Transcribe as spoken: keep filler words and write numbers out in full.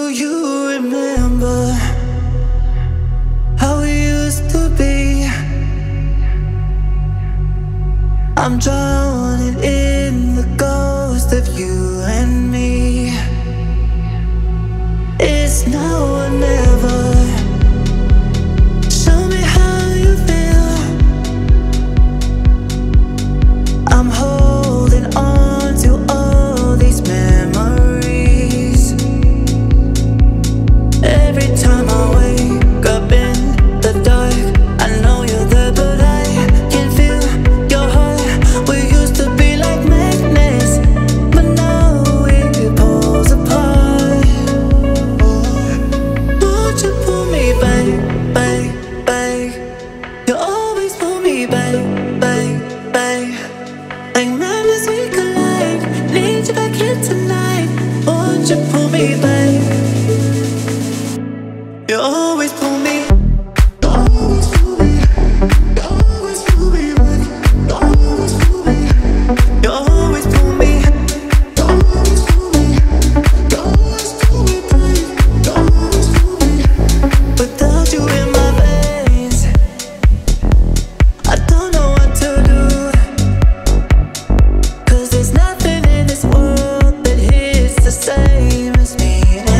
Do you remember how we used to be? I'm drowning in the ghost of you and me. It's now or never. Show me how you feel. I'm holding on to all these memories. Every time I wake up in the dark, I know you're there, but I can feel your heart. We used to be like magnets, but now it pulls apart. Won't you pull me back, back, back? You always pull me back, back, back. Like madness we collide. Need you back here tonight. Won't you pull me back? You always pull me. You always pull me. You always pull me back. You always pull me. You always pull me. You always pull me. You always pull me back. You always pull me. Without you in my veins, I don't know what to do. 'Cause there's nothing in this world that hits the same as me.